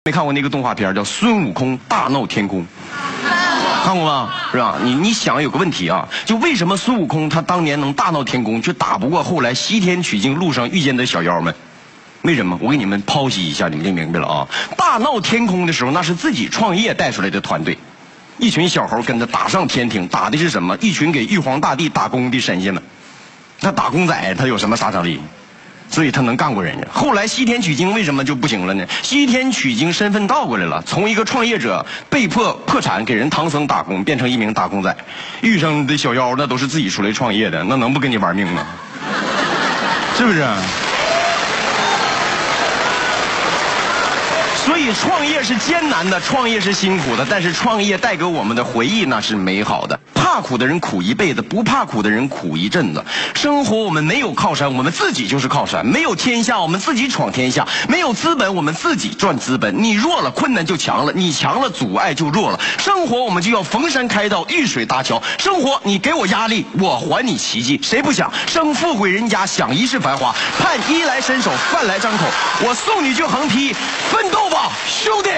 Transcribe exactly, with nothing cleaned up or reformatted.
没看过那个动画片叫《孙悟空大闹天宫》，看过吗？是吧？你你想有个问题啊，就为什么孙悟空他当年能大闹天宫，却打不过后来西天取经路上遇见的小妖们？为什么？我给你们剖析一下，你们就明白了啊！大闹天宫的时候，那是自己创业带出来的团队，一群小猴跟着打上天庭，打的是什么？一群给玉皇大帝打工的神仙们。那打工仔他有什么杀伤力？所以他能干过人家。后来西天取经为什么就不行了呢？西天取经身份倒过来了，从一个创业者被迫破产给人唐僧打工，变成一名打工仔。遇上的小妖那都是自己出来创业的，那能不跟你玩命吗？是不是？所以创业是艰难的，创业是辛苦的，但是创业带给我们的回忆那是美好的。怕苦的人苦一辈子，不怕苦的人苦一阵子。生活我们没有靠山，我们自己就是靠山；没有天下，我们自己闯天下；没有资本，我们自己赚资本。你弱了，困难就强了；你强了，阻碍就弱了。生活我们就要逢山开道，遇水搭桥。生活你给我压力，我还你奇迹。谁不想生富贵人家，享一世繁华？盼衣来伸手，饭来张口。我送你去横批，奋斗吧，兄弟！